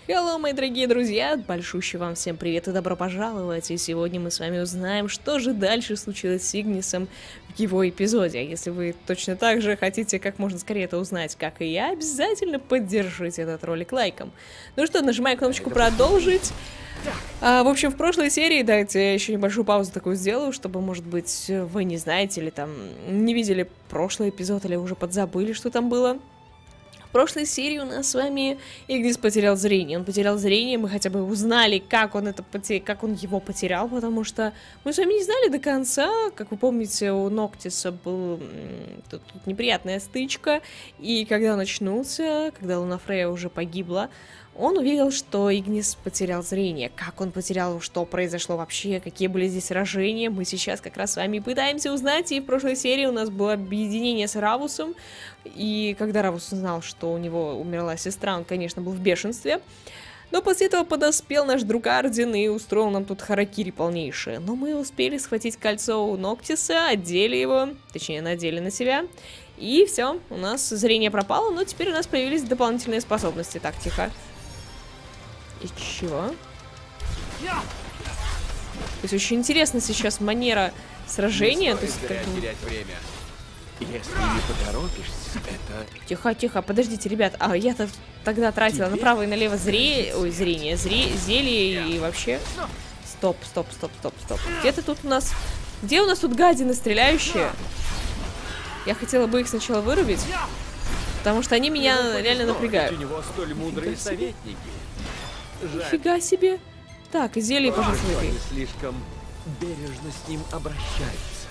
Hello, мои дорогие друзья! Большущий вам всем привет и добро пожаловать! И сегодня мы с вами узнаем, что же дальше случилось с Игнисом в его эпизоде. А если вы точно так же хотите как можно скорее это узнать, как и я, обязательно поддержите этот ролик лайком. Ну что, нажимаю кнопочку «Продолжить». В общем, в прошлой серии, дайте я еще небольшую паузу такую сделаю, чтобы, может быть, вы не знаете или там не видели прошлый эпизод, или уже подзабыли, что там было. В прошлой серии у нас с вами Игнис потерял зрение. Он потерял зрение, мы хотя бы узнали, как он его потерял, потому что мы с вами не знали до конца. Как вы помните, у Ноктиса был тут неприятная стычка, и когда он очнулся, когда Луна Фрея уже погибла, он увидел, что Игнис потерял зрение. Как он потерял, что произошло вообще, какие были здесь сражения, мы сейчас как раз с вами пытаемся узнать. И в прошлой серии у нас было объединение с Равусом. И когда Равус узнал, что у него умерла сестра, он, конечно, был в бешенстве. Но после этого подоспел наш друг Ардин и устроил нам тут харакири полнейшее. Но мы успели схватить кольцо у Ноктиса, одели его, точнее, надели на себя. И все, у нас зрение пропало, но теперь у нас появились дополнительные способности. Так, тихо. И чего? То есть очень интересно сейчас манера сражения. То есть, терять время. Если не поторопишься, это... Тихо, тихо, подождите, ребят. А я-то тогда тратила направо и налево зрение, зелье и вообще... Стоп. Где-то тут у нас... Где у нас тут гадины стреляющие? Я хотела бы их сначала вырубить, потому что они меня реально напрягают. У него столь мудрые советники. Нифига себе. Так, и зелье, пожалуйста, выпей. Они слишком бережно с ним обращаются.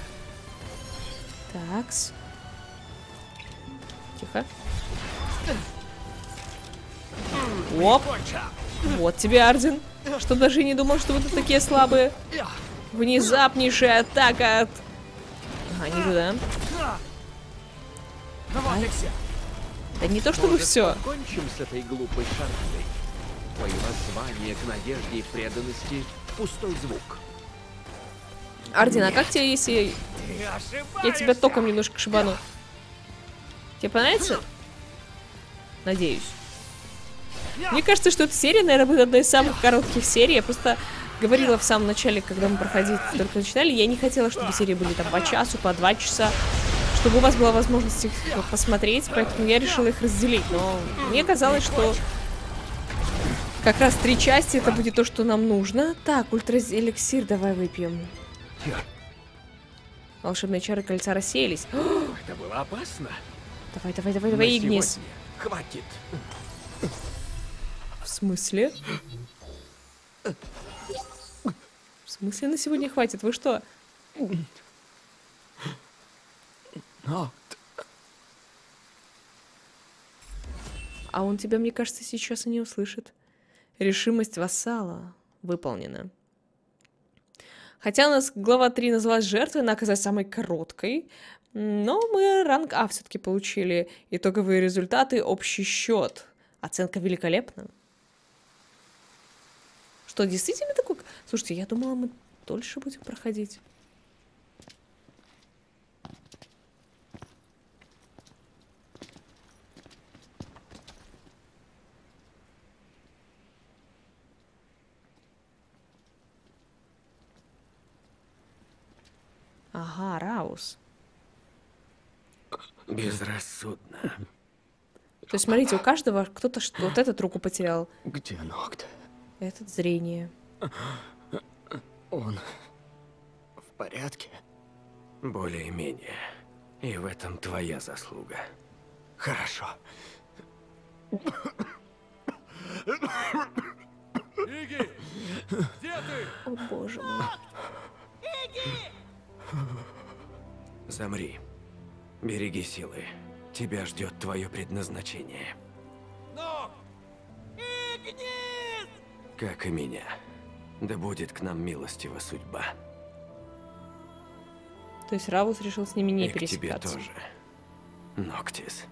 Такс. Тихо. Оп. Вот тебе, Ардин. Что даже и не думал, что вы тут такие слабые. Внезапнейшая атака от... Ага, не туда. Да не то чтобы все. Кончим с этой глупой шармой. Твои воззвания к надежде и преданности — пустой звук. Ардин, а как тебе, если я тебя током немножко шибану? Тебе понравится? Надеюсь. Мне кажется, что эта серия, наверное, будет одной из самых коротких серий. Я просто говорила в самом начале, когда мы проходить только начинали, я не хотела, чтобы серии были там по часу, по 2 часа, чтобы у вас была возможность их посмотреть, поэтому я решила их разделить. Но мне казалось, что как раз 3 части это будет то, что нам нужно. Так, ультра-эликсир давай выпьем. Волшебные чары кольца рассеялись. Это было опасно. Давай, Игнис. Хватит. В смысле? В смысле на сегодня хватит? Вы что? А он тебя, мне кажется, сейчас и не услышит. Решимость вассала выполнена. Хотя у нас глава 3 называлась «Жертвой», она оказалась самой короткой. Но мы ранг А все-таки получили. Итоговые результаты, общий счет. Оценка великолепна. Что, действительно такой... Слушайте, я думала, мы дольше будем проходить. Ага, Раус. Безрассудно. То есть, смотрите, у каждого кто-то вот этот руку потерял. Где Нокт? Этот зрение. Он в порядке? Более-менее. И в этом твоя заслуга. Хорошо. Иги! Где ты? О, боже мой. Замри. Береги силы. Тебя ждет твое предназначение. Нок! Игнис! Как и меня. Да будет к нам милостива судьба. То есть Равус решил с ними не И к тебе пересекаться. тоже. Ноктис.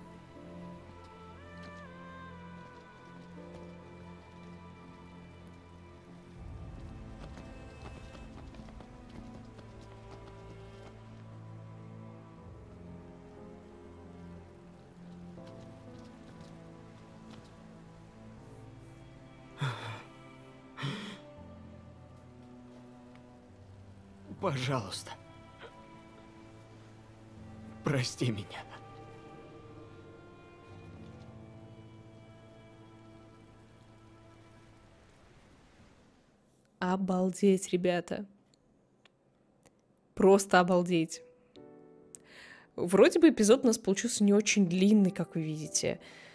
Пожалуйста. Прости меня. Обалдеть, ребята. Просто обалдеть. Вроде бы эпизод у нас получился не очень длинный, как вы видите.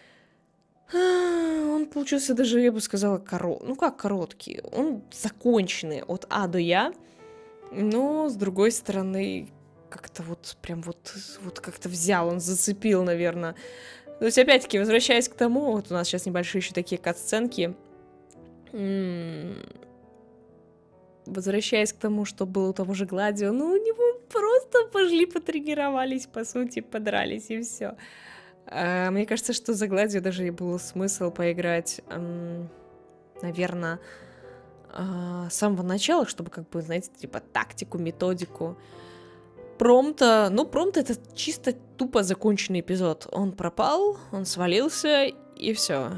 Он получился даже, я бы сказала, ну как короткий. Он законченный от А до Я. Но, с другой стороны, как-то вот прям вот как-то взял, он зацепил, наверное. То есть, опять-таки, возвращаясь к тому, вот у нас сейчас небольшие еще такие кат-сценки. Возвращаясь к тому, что было у того же Гладио, ну, у него просто пошли, потренировались, по сути, подрались, и все. Мне кажется, что за Гладио даже и был смысл поиграть, наверное, с самого начала, чтобы, как бы, знаете, типа тактику, методику. Промта, ну, Промта это чисто тупо законченный эпизод. Он пропал, он свалился, и все.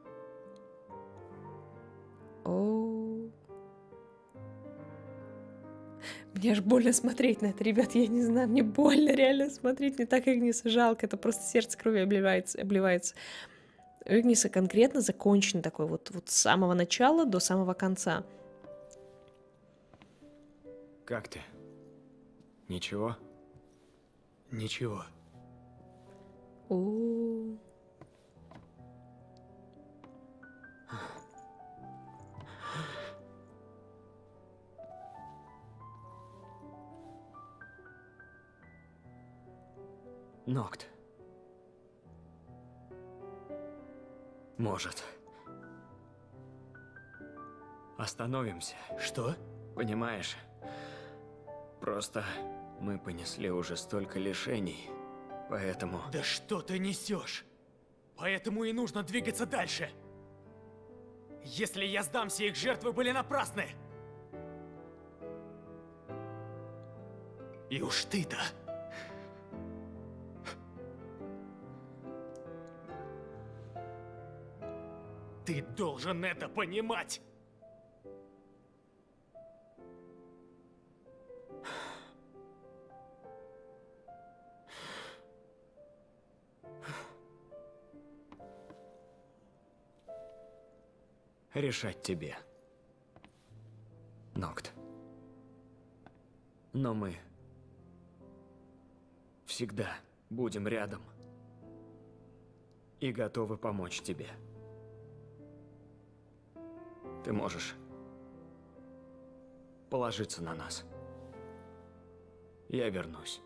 Мне аж больно смотреть на это, ребят, я не знаю, мне больно реально смотреть, мне так Игниса жалко, это просто сердце кровью обливается. У Игниса конкретно закончен такой вот с самого начала до самого конца. Как ты? Ничего? Ничего. Нокт. Может. Остановимся. Что? Понимаешь? Просто мы понесли уже столько лишений, поэтому... Да что ты несешь? Поэтому и нужно двигаться дальше. Если я сдамся, их жертвы были напрасны. И уж ты-то... Ты должен это понимать! Решать тебе, Нокт. Но мы всегда будем рядом и готовы помочь тебе. Ты можешь положиться на нас. Я вернусь.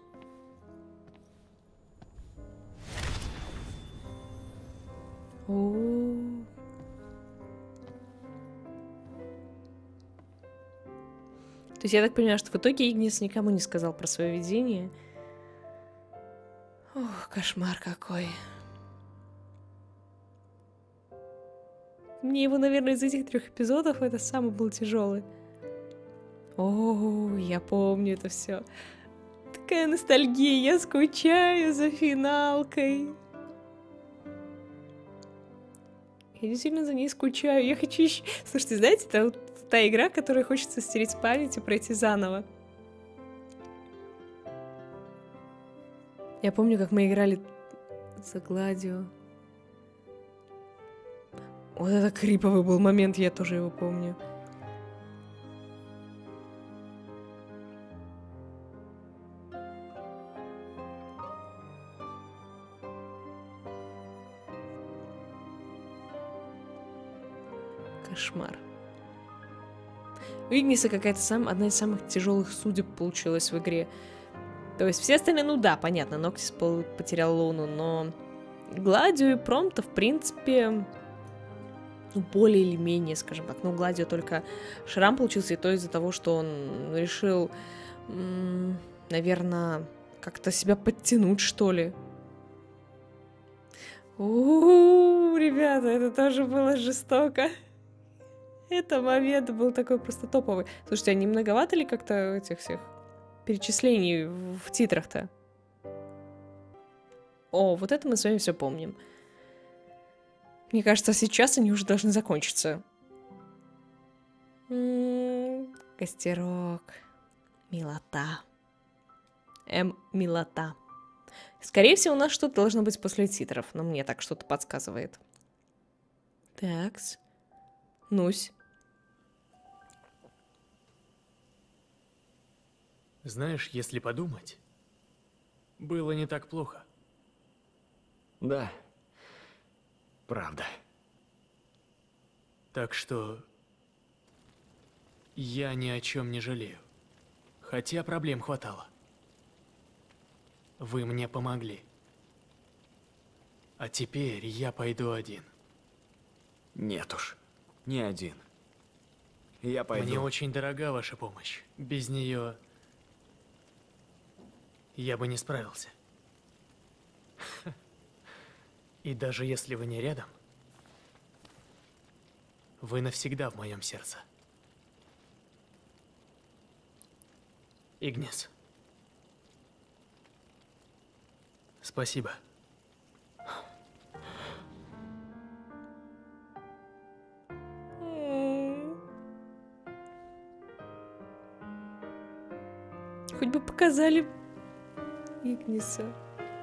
То есть я так понимаю, что в итоге Игнис никому не сказал про свое видение. Ох, кошмар какой. Мне его, наверное, из этих 3 эпизодов это самый был тяжелый. О, я помню это все. Такая ностальгия, я скучаю за финалкой. Я действительно за ней скучаю. Я хочу еще... Слушайте, знаете, это вот та игра, которую хочется стереть с памяти, пройти заново. Я помню, как мы играли за Гладио. Вот это криповый был момент, я тоже его помню. Кошмар. У Игниса какая-то одна из самых тяжелых судеб получилась в игре. То есть все остальные, ну да, понятно, Ноктис потерял Луну, но Гладио и Промта, в принципе, ну, более или менее, скажем так. Ну, Гладио только шрам получился, и то из-за того, что он решил, наверное, как-то себя подтянуть, что ли. Ребята, это тоже было жестоко. Это момент был такой просто топовый. Слушайте, а не многовато ли как-то этих всех перечислений в титрах-то? О, вот это мы с вами все помним. Мне кажется, сейчас они уже должны закончиться. Костерок. Милота. Милота. Скорее всего, у нас что-то должно быть после титров, но мне так что-то подсказывает. Такс. Нусь. Знаешь, если подумать, было не так плохо. Да. Правда. Так что я ни о чем не жалею. Хотя проблем хватало. Вы мне помогли. А теперь я пойду один. Нет уж. Не один. Я пойду. Мне очень дорога ваша помощь. Без нее я бы не справился. И даже если вы не рядом, вы навсегда в моем сердце. Игнис. Спасибо. Хоть бы показали Игниса.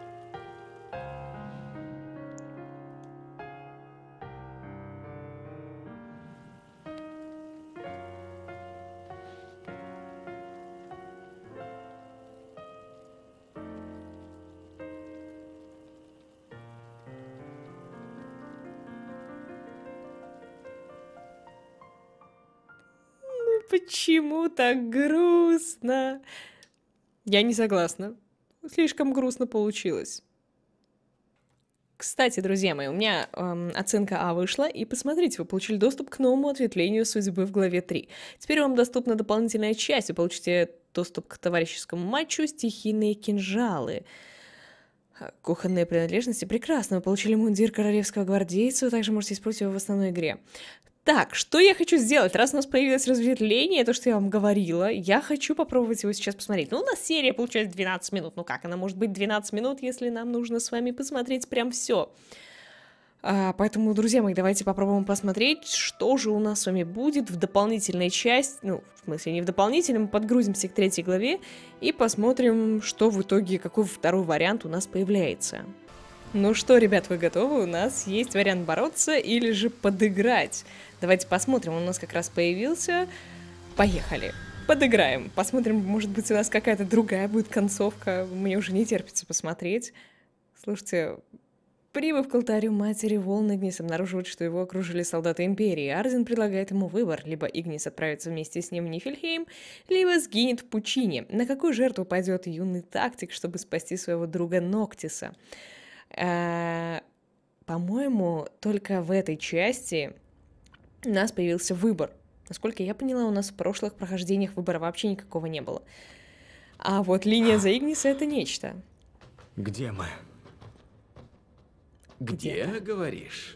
Почему так грустно? Я не согласна. Слишком грустно получилось. Кстати, друзья мои, у меня оценка А вышла, и посмотрите, вы получили доступ к новому ответвлению судьбы в главе 3. Теперь вам доступна дополнительная часть, вы получите доступ к товарищескому матчу «Стихийные кинжалы». Кухонные принадлежности. Прекрасно, вы получили мундир королевского гвардейца, вы также можете использовать его в основной игре. Так, что я хочу сделать? Раз у нас появилось разветвление, то, что я вам говорила, я хочу попробовать его сейчас посмотреть. Ну, у нас серия получается 12 минут. Ну как она может быть 12 минут, если нам нужно с вами посмотреть прям все? Поэтому, друзья мои, давайте попробуем посмотреть, что же у нас с вами будет в дополнительной части. Ну, в смысле, не в дополнительном, мы подгрузимся к 3 главе и посмотрим, что в итоге, какой второй вариант у нас появляется. Ну что, ребят, вы готовы? У нас есть вариант бороться или же подыграть. Давайте посмотрим, он у нас как раз появился. Поехали. Подыграем. Посмотрим, может быть, у нас какая-то другая будет концовка. Мне уже не терпится посмотреть. Слушайте, прибыв к алтарю матери, Волн Игнис обнаруживает, что его окружили солдаты Империи. Арден предлагает ему выбор. Либо Игнис отправится вместе с ним в Нифельхейм, либо сгинет в пучине. На какую жертву пойдет юный тактик, чтобы спасти своего друга Ноктиса? По-моему, только в этой части у нас появился выбор. Насколько я поняла, у нас в прошлых прохождениях выбора вообще никакого не было. А вот линия за Игниса — это нечто. Где мы? Где, говоришь?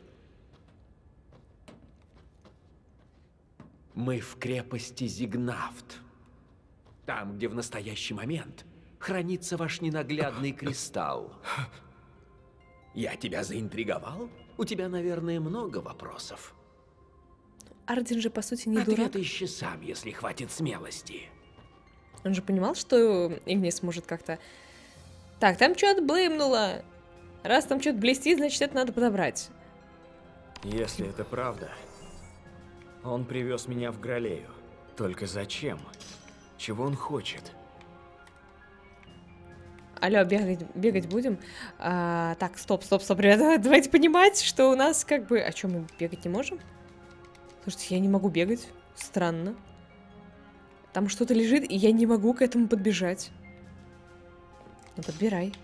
Мы в крепости Зигнафт. Там, где в настоящий момент хранится ваш ненаглядный кристалл. Я тебя заинтриговал? У тебя, наверное, много вопросов. Арден же, по сути, не Ответ дурак. ищи сам, если хватит смелости. Он же понимал, что Игнис может как-то... Так, там что-то блымнуло. Раз там что-то блестит, значит, это надо подобрать. Если это правда, он привез меня в Гралею. Только зачем? Чего он хочет? Алло, бегать будем? Так, стоп, ребята, давайте понимать, что у нас как бы... А что, мы бегать не можем? Слушайте, я не могу бегать. Странно. Там что-то лежит, и я не могу к этому подбежать. Ну, подбирай.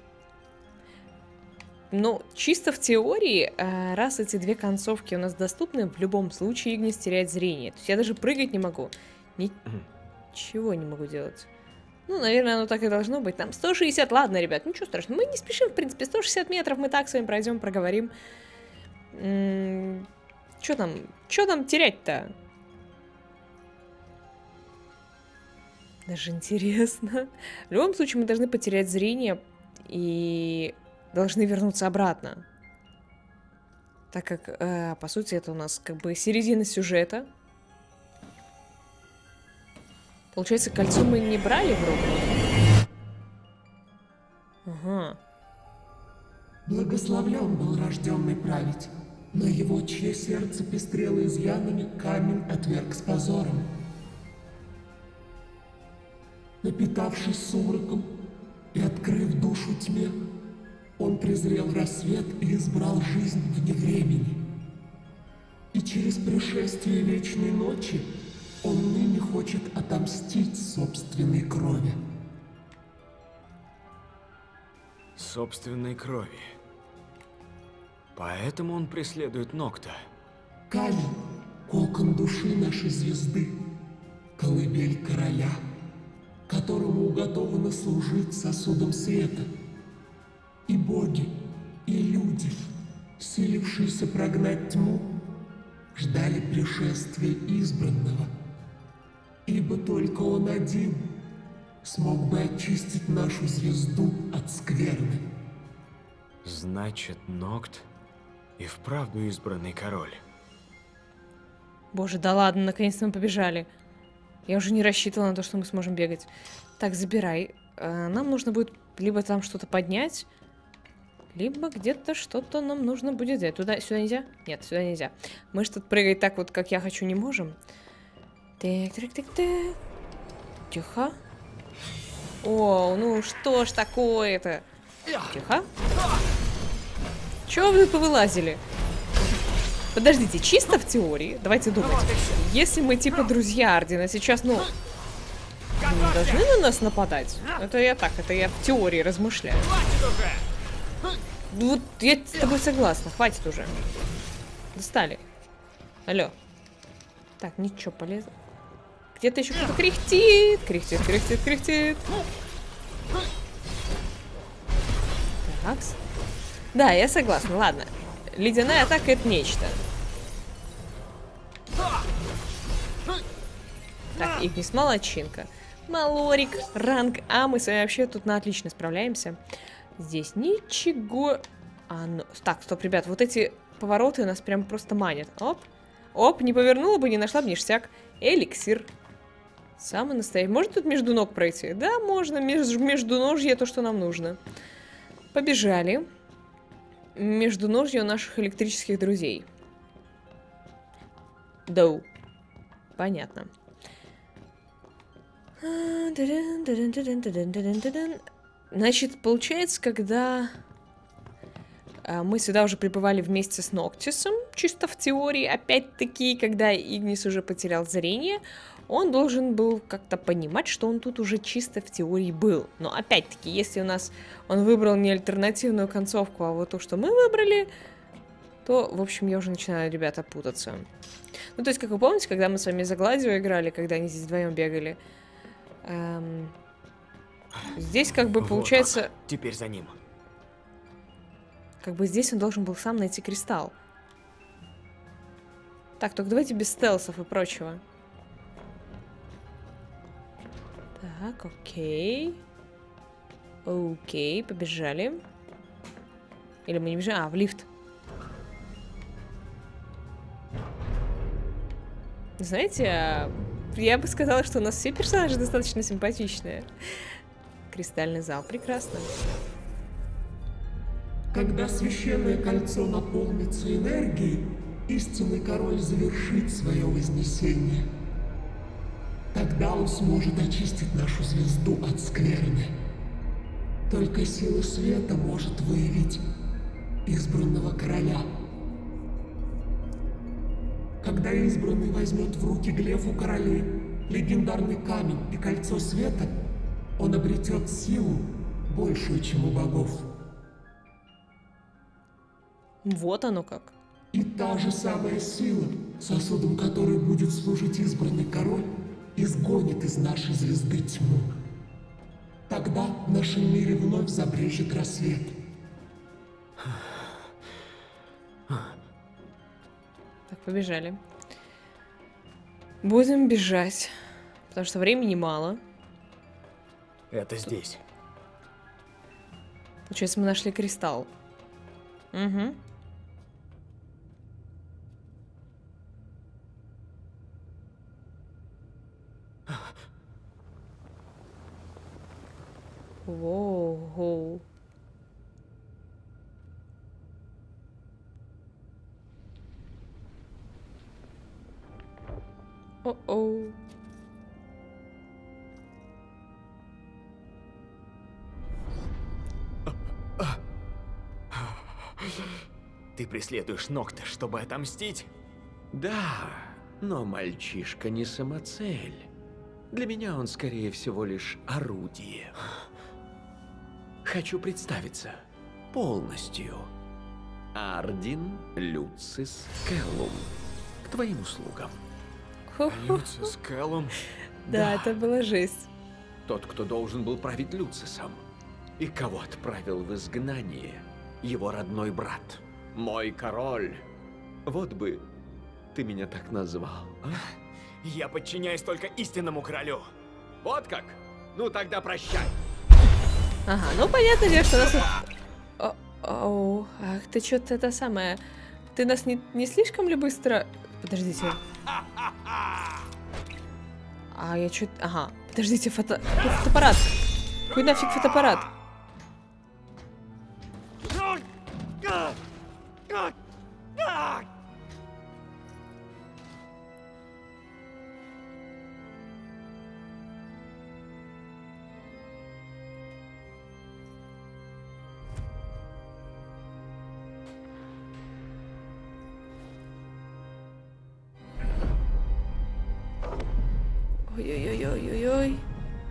Ну, чисто в теории, раз эти две концовки у нас доступны, в любом случае Игнис теряет зрение. То есть я даже прыгать не могу. Ничего не могу делать. Ну, наверное, оно так и должно быть. Там 160, ладно, ребят, ничего страшного. Мы не спешим, в принципе, 160 метров мы так с вами пройдем, проговорим. Что там терять-то? Даже интересно. В любом случае, мы должны потерять зрение и должны вернуться обратно. Так как, по сути, это у нас как бы середина сюжета. Получается, кольцо мы не брали в руку? Ага. Благословлен был рожденный править, но его, чье сердце пестрело изъянами, камень отверг с позором. Напитавшись сумраком и открыв душу тьме, он презрел рассвет и избрал жизнь вне времени. И через пришествие вечной ночи он ныне хочет отомстить собственной крови. Собственной крови. Поэтому он преследует Нокта. Камень — кокон души нашей звезды, колыбель короля, которому уготовано служить сосудом света. И боги, и люди, силившиеся прогнать тьму, ждали пришествия избранного, ибо только он один смог бы очистить нашу звезду от скверны. Значит, Нокт и вправду избранный король. Боже, да ладно, наконец-то мы побежали. Я уже не рассчитывала на то, что мы сможем бегать. Так, забирай. Нам нужно будет либо там что-то поднять, либо где-то что-то нам нужно будет взять. Туда, сюда нельзя? Нет, сюда нельзя. Мы же тут прыгать так вот, как я хочу, не можем. Так, так, так, так. Тихо. О, ну что ж такое-то? Тихо. Чего вы тут повылазили? Подождите, чисто в теории, давайте думать. Если мы типа друзья Ордена сейчас, ну, не должны на нас нападать. Это я так, это я в теории размышляю. Вот я с тобой согласна, хватит уже. Достали. Алло. Так, ничего, полезно. Где-то еще кто-то кряхтит. Кряхтит, кряхтит, кряхтит. Такс. Да, я согласна, ладно. Ледяная атака — это нечто. Так, Игнис, молодчинка. Малорик, ранг А, мы с вами вообще тут на отлично справляемся. Здесь ничего... ну... Так, стоп, ребят, вот эти повороты нас прям просто манят. Оп, оп, не повернула бы, не нашла бы ништяк. Эликсир. Самый настоящий. Может тут между ног пройти? Да, можно. Междуножье то, что нам нужно. Побежали. Междуножье у наших электрических друзей. Доу. Понятно. Значит, получается, когда мы сюда уже прибывали вместе с Ноктисом, чисто в теории, опять-таки, когда Игнис уже потерял зрение, он должен был как-то понимать, что он тут уже чисто в теории был. Но опять-таки, если у нас он выбрал не альтернативную концовку, а вот то, что мы выбрали, то, в общем, я уже начинаю, ребята, путаться. Ну, то есть, как вы помните, когда мы с вами за Гладио играли, когда они здесь вдвоем бегали, здесь как бы Вот получается... он. Теперь за ним. Как бы здесь он должен был сам найти кристалл. Так, только давайте без стелсов и прочего. Так, окей. Окей, побежали. Или мы не бежим? А, в лифт. Знаете, я бы сказала, что у нас все персонажи достаточно симпатичные. Кристальный зал, прекрасно. Когда священное кольцо наполнится энергией, истинный король завершит свое вознесение. Тогда он сможет очистить нашу звезду от скверны. Только сила света может выявить избранного короля. Когда избранный возьмет в руки глеф у королей, легендарный камень и кольцо света, он обретет силу, большую, чем у богов. Вот оно как. И та же самая сила, сосудом которой будет служить избранный король, изгонит из нашей звезды тьму. Тогда в нашем мире вновь забрежет рассвет. Так, побежали. Будем бежать, потому что времени мало. Это здесь. Получается, мы нашли кристалл. Угу. Воу. О-оу. Ты преследуешь Нокта, чтобы отомстить? Да, но мальчишка не самоцель. Для меня он, скорее всего, лишь орудие. Хочу представиться полностью. Ардин Люцис Келлум. К твоим услугам. Люцис Келлум? Да, это была жесть. Тот, кто должен был править Люцисом. И кого отправил в изгнание его родной брат. Мой король. Вот бы ты меня так назвал, а? Я подчиняюсь только истинному королю. Вот как? Ну тогда прощай. Ага, ну понятное дело, что нас... Оу, ах, ты что-то это самое... Ты нас не слишком ли быстро... Подождите. А я что-то... Ага, подождите, фотоаппарат. Какой нафиг фотоаппарат? Ой-ой-ой-ой-ой-ой.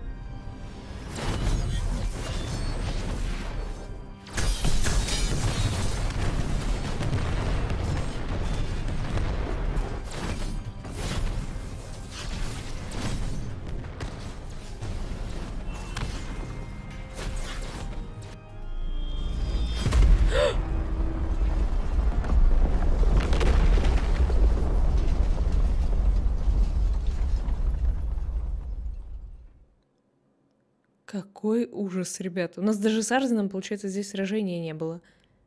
Какой ужас, ребята. У нас даже с Ардином, получается, здесь сражения не было.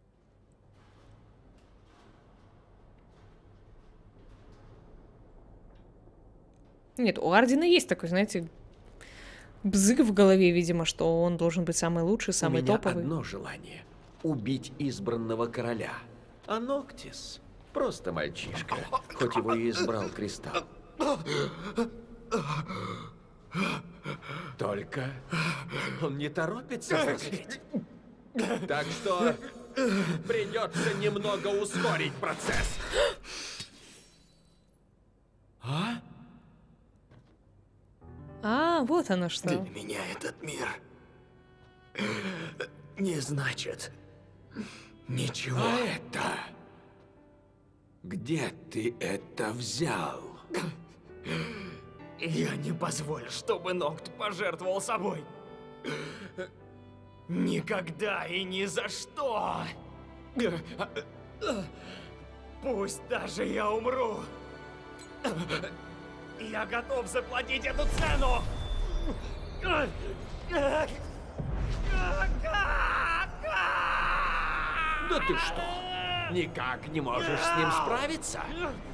Нет, у Ардина есть такой, знаете, бзык в голове, видимо, что он должен быть самый лучший, самый топовый. У меня одно желание — убить избранного короля. А Ноктис — просто мальчишка, хоть его и избрал Кристалл. Только он не торопится взрослеть. Так что придется немного ускорить процесс. А? А, вот оно что. Для меня этот мир не значит ничего. А это? Где ты это взял? Я не позволю, чтобы Нокт пожертвовал собой. Никогда и ни за что. Пусть даже я умру. Я готов заплатить эту цену. Да ты что? Никак не можешь с ним справиться?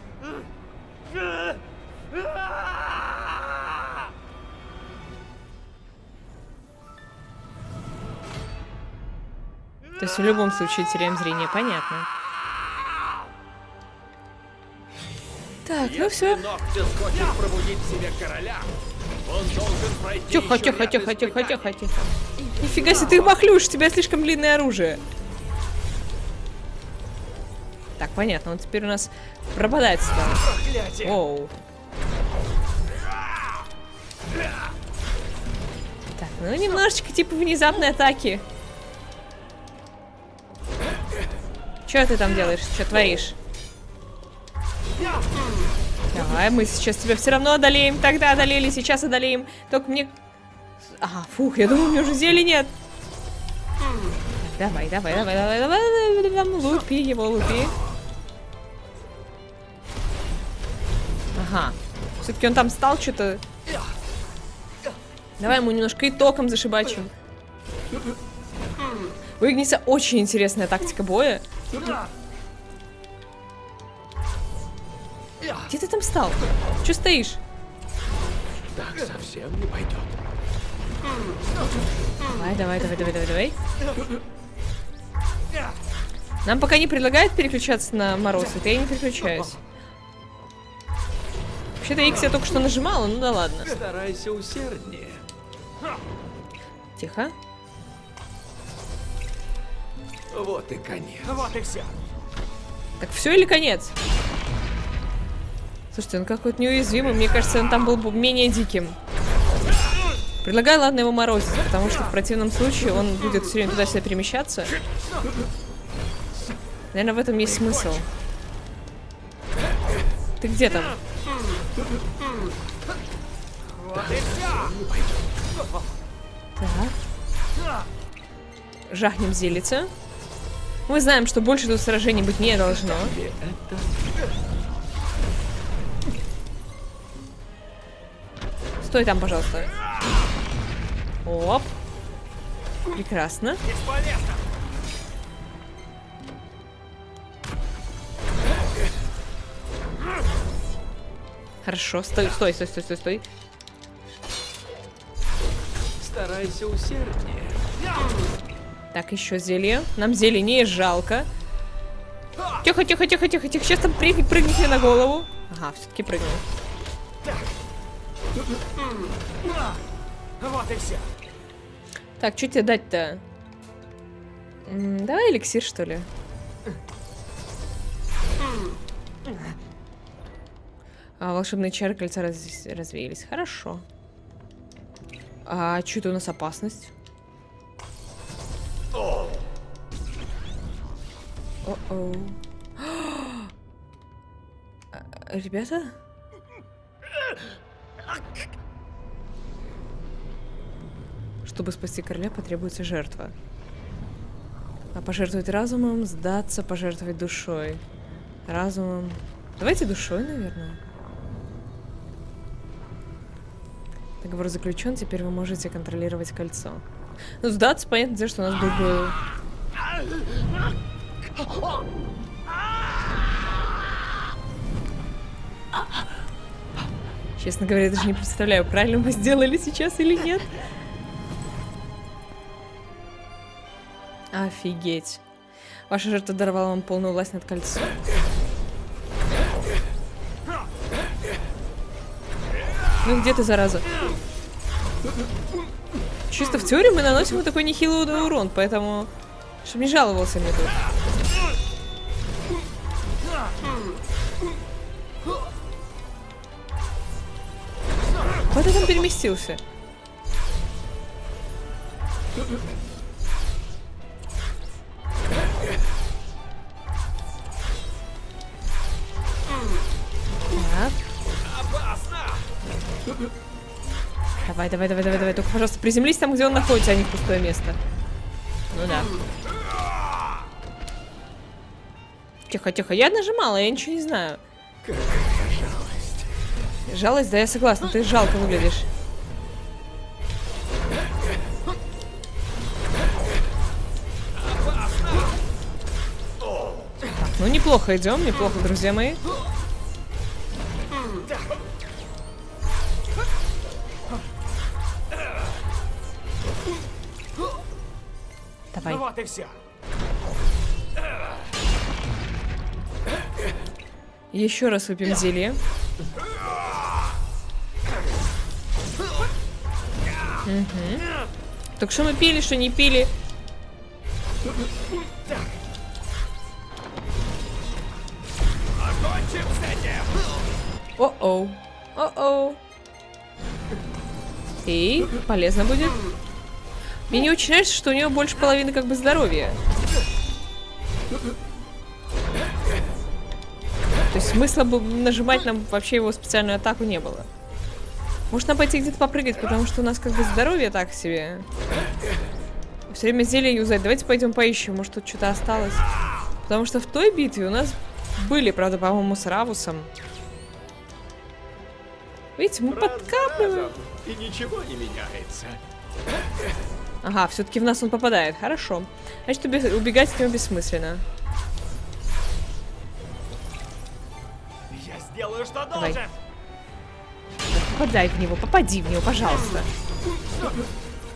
То есть в любом случае теряем зрение, понятно. Так, ну все. Ноктис хочет пробудить в себе короля, он должен пройти Тихо, еще тихо, ряд тихо, тихо, испытаний. тихо, тихо. Нифига себе, ты махлюш, у тебя слишком длинное оружие. Так, понятно, он теперь у нас пропадает стал. Проклятие! Оу. Так, ну немножечко типа внезапной атаки. Что ты там делаешь? Что творишь? Давай, мы сейчас тебя все равно одолеем. Тогда одолели, сейчас одолеем. Только мне... Ага, фух, я думаю, у меня уже зелени нет. Давай, давай, давай, давай, давай, давай, лупи его, лупи. Ага. Все-таки он там стал что-то... Давай ему немножко и током зашибачим. У Игниса очень интересная тактика боя. Где ты там стал? Че стоишь? Так совсем не пойдет. Давай. Нам пока не предлагают переключаться на мороз, это я не переключаюсь. Вообще-то X я только что нажимала, ну да ладно. Старайся усерднее. Тихо. Вот и конец. Вот и все. Так все или конец? Слушайте, он какой-то неуязвимый. Мне кажется, он там был бы менее диким. Предлагаю, ладно, его морозить, потому что в противном случае он будет все время туда-сюда перемещаться. Наверное, в этом есть смысл. Ты где там? Так. Жахнем зелица. Мы знаем, что больше тут сражений быть не должно. Стой там, пожалуйста. Оп. Прекрасно. Хорошо, стой. Старайся усерднее. Так, еще зелье. Нам зелье не жалко. Тихо. Сейчас там прыгнет мне на голову. Ага, все-таки прыгнул. Вот и все. Так, что тебе дать-то? Давай эликсир, что ли? Волшебные чары кольца развеялись. Хорошо. А что это у нас опасность? О-оу. Ребята? Чтобы спасти короля, потребуется жертва. А пожертвовать разумом, сдаться, пожертвовать душой. Разумом. Давайте душой, наверное. Договор заключен, теперь вы можете контролировать кольцо. Ну, сдаться, понятно, дело, что у нас был бы... Честно говоря, я даже не представляю, правильно мы сделали сейчас или нет. Офигеть. Ваша жертва даровала вам полную власть над кольцом. Ну где ты, зараза? Чисто в теории мы наносим ему такой нехилый урон, поэтому... Чтобы не жаловался мне тут. Куда ты там переместился? Так. Давай. Только, пожалуйста, приземлись там, где он находится, а не в пустое место. Ну да. Тихо. Я нажимала, я ничего не знаю. Какая жалость. Жалость? Да, я согласна, ты жалко выглядишь. Так, ну неплохо идем, неплохо, друзья мои. Давай. Ну вот и все. Еще раз выпьем зелье. Угу. Так что мы пили, что не пили? О-оу. О-оу. И полезно будет. Мне не очень нравится, что у нее больше половины как бы здоровья. То есть смысла бы нажимать нам вообще его специальную атаку не было. Может нам пойти где-то попрыгать, потому что у нас как бы здоровье так себе. Все время зелье юзать. Давайте пойдем поищем, может тут что-то осталось. Потому что в той битве у нас были, правда, по-моему, с Равусом. Видите, мы подкапливаем. И ничего не меняется. Ага, все-таки в нас он попадает. Хорошо. Значит, убегать от него бессмысленно. Я сделаю, что Давай. должен. Попадай в него, попади в него, пожалуйста.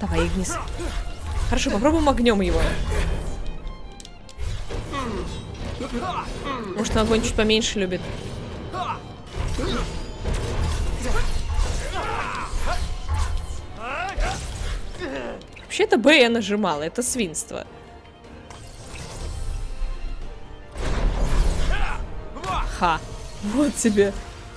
Давай, Игнис. Хорошо, попробуем огнем его. Может, он огонь чуть поменьше любит. Вообще-то Б я нажимала, это свинство. Ха. Вот тебе.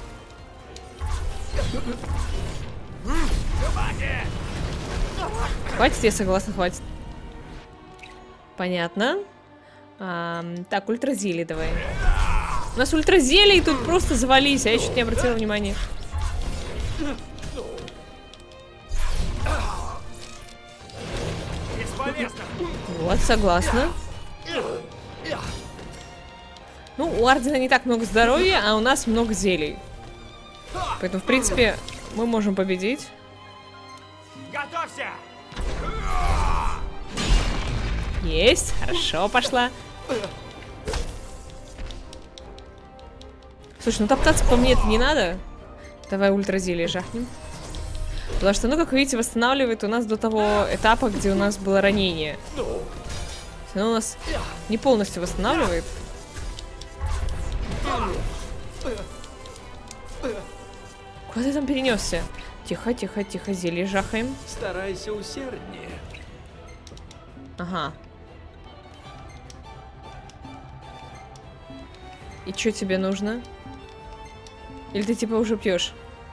Хватит, я согласна, хватит. Понятно. Так, ультразели давай. У нас ультразели, и тут просто завались, а я чуть не обратила внимания. Вот, согласна. Ну, у Ардена не так много здоровья, а у нас много зелий. Поэтому, в принципе, мы можем победить. Готовься! Есть, хорошо, пошла. Слушай, ну топтаться по мне это не надо. Давай ультразелие жахнем. Потому что, ну, как вы видите, восстанавливает у нас до того этапа, где у нас было ранение. Оно у нас не полностью восстанавливает. Куда ты там перенесся? Тихо, тихо, тихо, зелье жахаем. Старайся усерднее. Ага. И что тебе нужно? Или ты типа уже пьешь?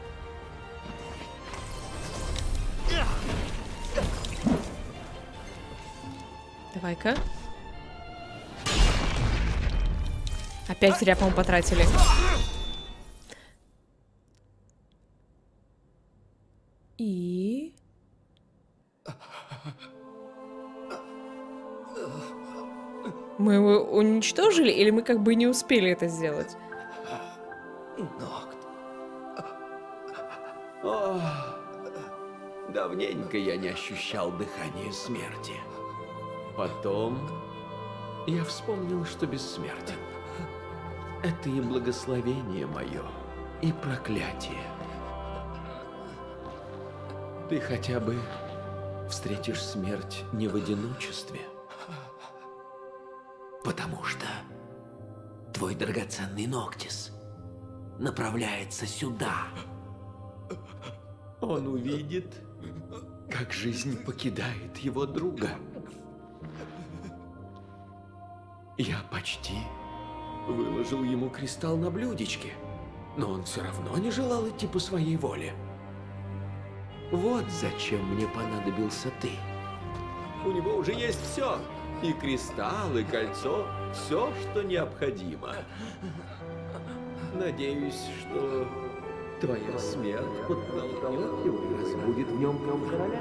Давай-ка. Опять зря, по-моему, потратили. И... Мы его уничтожили, или мы как бы не успели это сделать? О, давненько я не ощущал дыхания смерти. Потом я вспомнил, что бессмертен. Это и благословение мое, и проклятие. Ты хотя бы встретишь смерть не в одиночестве. Потому что твой драгоценный Ноктис направляется сюда. Он увидит, как жизнь покидает его друга. Я почти выложил ему кристалл на блюдечке, но он все равно не желал идти по своей воле. Вот зачем мне понадобился ты. У него уже есть все. И кристалл, и кольцо. Все, что необходимо. Надеюсь, что твоя смерть подтолкнет его и разбудит в нем короля.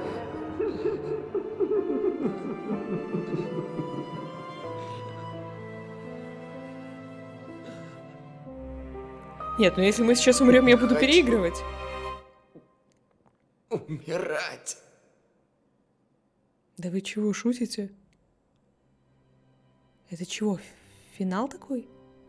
Нет, ну если мы сейчас умрем, я буду переигрывать. Умирать. Да вы чего, шутите? Это чего, финал такой?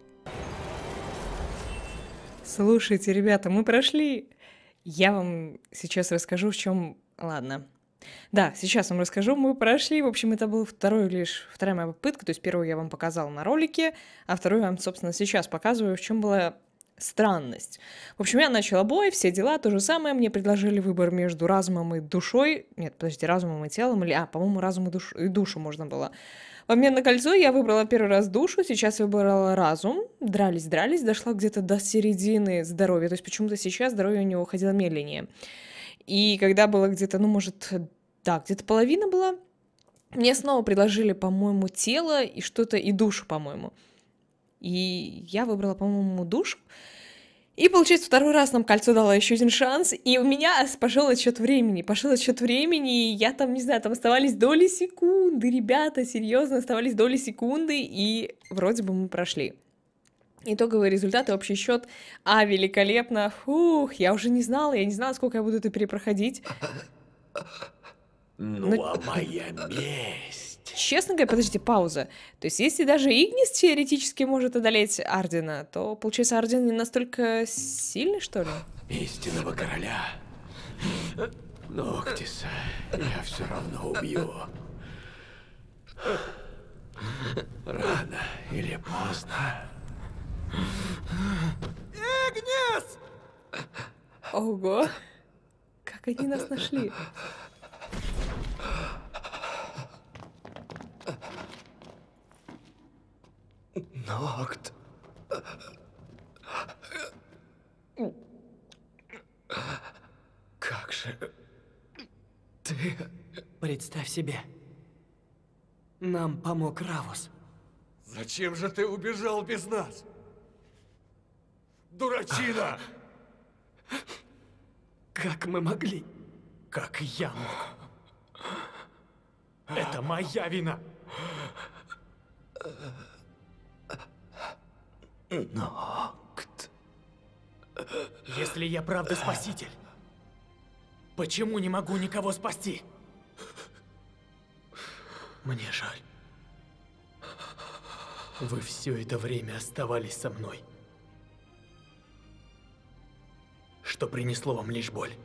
Слушайте, ребята, мы прошли. Я вам сейчас расскажу, в чем... Ладно. Да, сейчас вам расскажу. Мы прошли. В общем, это была вторая моя попытка. То есть первую я вам показала на ролике, а вторую я вам, собственно, сейчас показываю, в чем была странность. В общем, я начала бой, все дела, то же самое. Мне предложили выбор между разумом и душой. Нет, подождите, разумом и телом. Или, по-моему, разум и душу можно было. В обмен на кольцо я выбрала первый раз душу, сейчас выбрала разум. Дрались, дошла где-то до середины здоровья. То есть почему-то сейчас здоровье у него уходило медленнее. И когда было где-то, ну, может, да, где-то половина была, мне снова предложили, по-моему, тело и что-то, и душу, по-моему. И я выбрала, по-моему, душу. И, получается, второй раз нам кольцо дало еще один шанс, и у меня пошел отсчет времени, и я там, не знаю, там оставались доли секунды, ребята, серьезно, оставались доли секунды, и вроде бы мы прошли. Итоговые результаты, общий счет, великолепно, фух, я не знала, сколько я буду это перепроходить. А моя месть... Честно говоря, подождите, пауза. То есть, если даже Игнис теоретически может одолеть Ардена, то, получается, Арден не настолько сильный, что ли? Истинного короля Ноктис, я все равно убью. Рано или поздно. Игнис! Ого! Как они нас нашли? Нокт. Как же ты... Представь себе. Нам помог Равус. Зачем же ты убежал без нас? Дурачина! Как мы могли? Как я мог? Это моя вина. Нокт. Если я правда спаситель, почему не могу никого спасти? Мне жаль. Вы все это время оставались со мной. Что принесло вам лишь боль.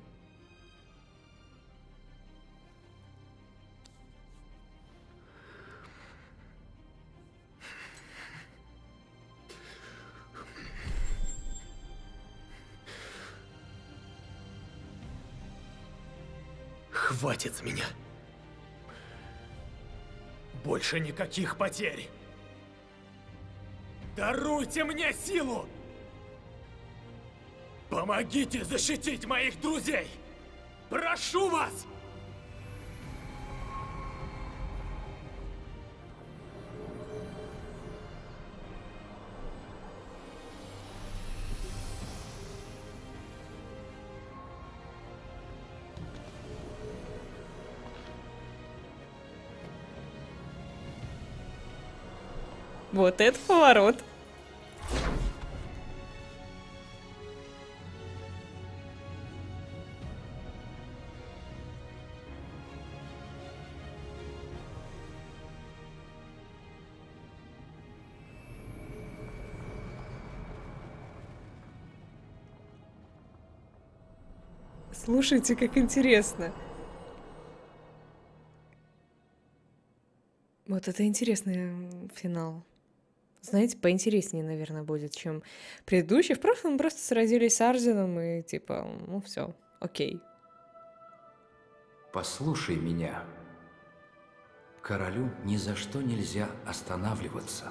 Хватит с меня. Больше никаких потерь. Даруйте мне силу! Помогите защитить моих друзей! Прошу вас! Вот это поворот. Слушайте, как интересно. Вот это интересный финал. Знаете, поинтереснее, наверное, будет, чем предыдущий. В прошлом мы просто сразились с Арзеном и типа, ну все, окей. Послушай меня. Королю ни за что нельзя останавливаться.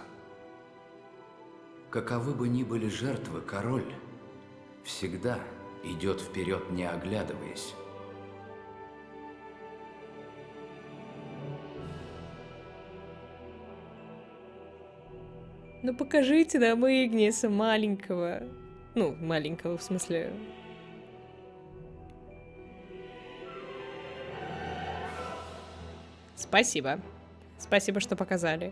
Каковы бы ни были жертвы, король всегда идет вперед, не оглядываясь. Ну покажите нам Игниса маленького. Ну, маленького в смысле. Спасибо. Спасибо, что показали.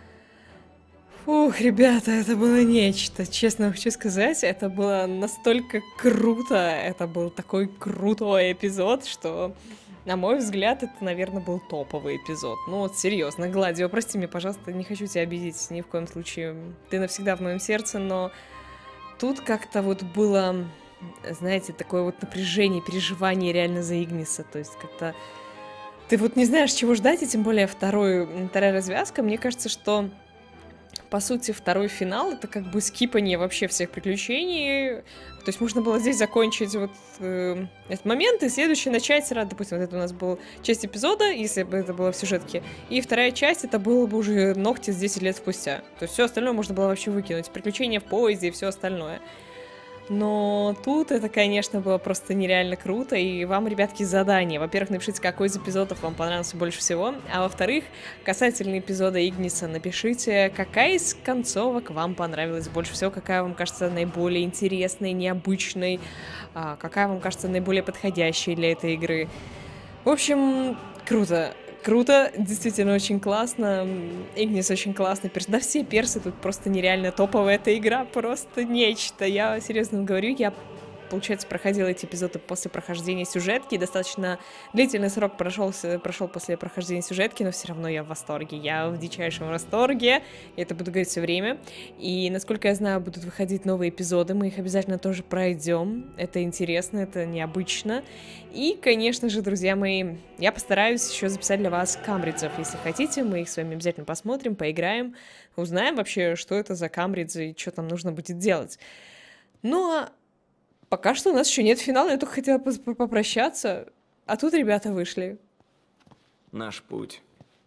Фух, ребята, это было нечто. Честно хочу сказать, это было настолько круто. Это был такой крутой эпизод, что, на мой взгляд, это, наверное, был топовый эпизод. Ну вот, серьезно, Гладио, прости меня, пожалуйста, не хочу тебя обидеть ни в коем случае. Ты навсегда в моем сердце, но тут как-то вот было, знаете, такое вот напряжение, переживание реально за Игниса. То есть как-то ты вот не знаешь, чего ждать, и тем более вторая развязка. Мне кажется, что по сути, второй финал — это как бы скипание вообще всех приключений. То есть можно было здесь закончить вот этот момент, и следующий начать сразу. Допустим, вот это у нас была часть эпизода, если бы это было в сюжетке. И вторая часть — это было бы уже Ноктис 10 лет спустя. То есть все остальное можно было вообще выкинуть. Приключения в поезде и все остальное. Но тут это, конечно, было просто нереально круто. И вам, ребятки, задание. Во-первых, напишите, какой из эпизодов вам понравился больше всего. А во-вторых, касательно эпизода Игниса, напишите, какая из концовок вам понравилась больше всего, какая вам кажется наиболее интересной, необычной, какая вам кажется наиболее подходящей для этой игры. В общем, круто. Круто, действительно очень классно. Игнис очень классный перс. Да все персы тут просто нереально топовая. Эта игра просто нечто. Я серьезно говорю, я получается, проходила эти эпизоды после прохождения сюжетки. Достаточно длительный срок прошел после прохождения сюжетки, но все равно я в восторге. Я в дичайшем восторге. Я это буду говорить все время. И, насколько я знаю, будут выходить новые эпизоды. Мы их обязательно тоже пройдем. Это интересно, это необычно. И, конечно же, друзья мои, я постараюсь еще записать для вас камбриджев. Если хотите, мы их с вами обязательно посмотрим, поиграем, узнаем вообще, что это за камбриджи и что там нужно будет делать. Ну, а пока что у нас еще нет финала, я только хотела попрощаться, а тут ребята вышли. Наш путь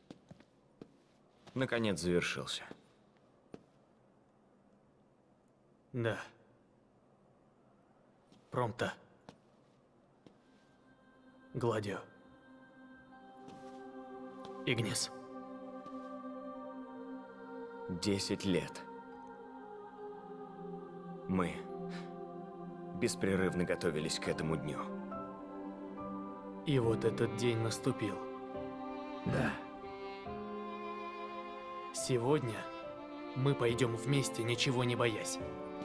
наконец завершился. Да. Промта. Гладио. Игнис. 10 лет. Мы беспрерывно готовились к этому дню. И вот этот день наступил. Да. Сегодня мы пойдем вместе, ничего не боясь.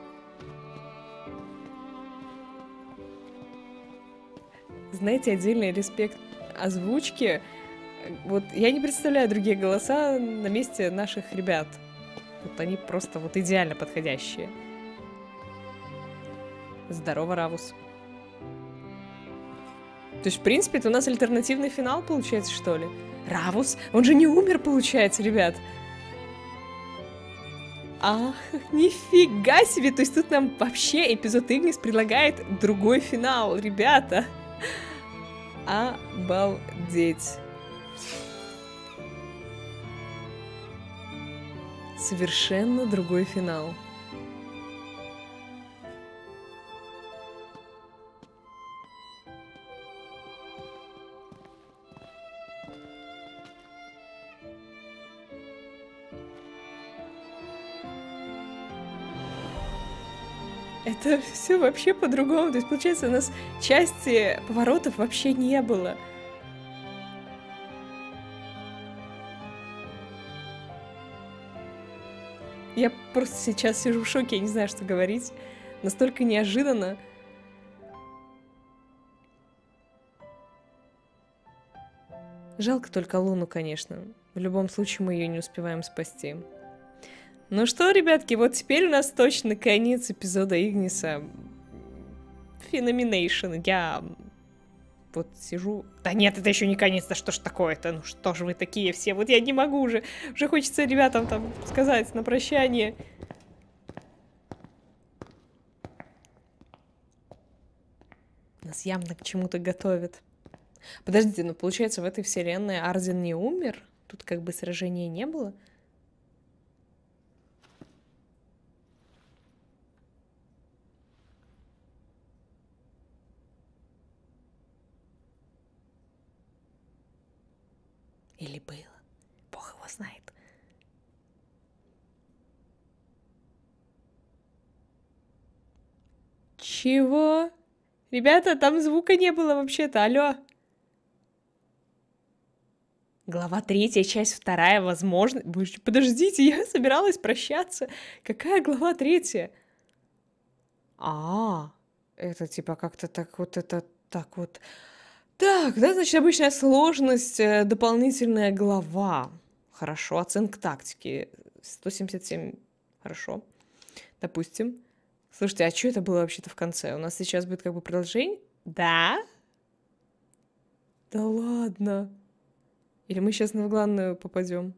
Знаете, отдельный респект озвучке. Вот я не представляю другие голоса на месте наших ребят. Вот они просто вот идеально подходящие. Здорово, Равус. То есть, в принципе, это у нас альтернативный финал получается, что ли? Равус? Он же не умер, получается, ребят. Ах, нифига себе! То есть тут нам вообще эпизод Игнис предлагает другой финал, ребята. Обалдеть. Совершенно другой финал. Это все вообще по-другому. То есть, получается, у нас части поворотов вообще не было. Я просто сейчас сижу в шоке, я не знаю, что говорить. Настолько неожиданно. Жалко только Луну, конечно. В любом случае мы ее не успеваем спасти. Ну что, ребятки, вот теперь у нас точно конец эпизода Игниса. Феноменейшн. Я вот сижу... Да нет, это еще не конец, да что ж такое-то? Ну что же вы такие все? Вот я не могу уже. Уже хочется ребятам там сказать на прощание. Нас явно к чему-то готовят. Подождите, ну получается в этой вселенной Арден не умер? Тут как бы сражения не было? Или было? Бог его знает. Чего? Ребята, там звука не было вообще-то, алло. Глава 3, часть 2, возможно... Подождите, я собиралась прощаться. Какая глава 3? Это типа как-то так вот это... Так вот... Так, да, значит, обычная сложность, дополнительная глава. Хорошо, оценка тактики. 177. Хорошо. Допустим. Слушайте, а что это было вообще-то в конце? У нас сейчас будет как бы продолжение? Да? Да ладно. Или мы сейчас в главную попадем?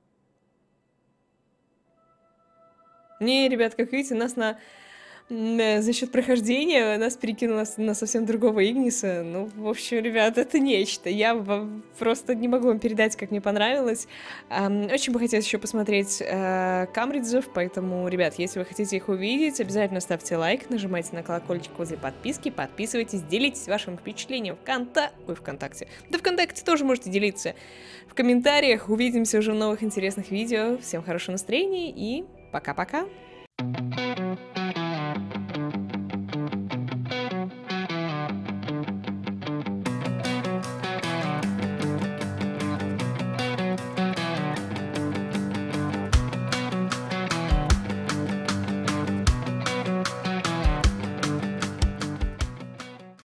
Не, ребят, как видите, нас за счет прохождения нас перекинуло на совсем другого Игниса. Ну, в общем, ребят, это нечто. Я просто не могу вам передать, как мне понравилось. Очень бы хотелось еще посмотреть камбриджев, поэтому, ребят, если вы хотите их увидеть, обязательно ставьте лайк, нажимайте на колокольчик возле подписки, подписывайтесь, делитесь вашим впечатлением ВКонтакте. Да ВКонтакте тоже можете делиться в комментариях. Увидимся уже в новых интересных видео. Всем хорошего настроения и пока-пока!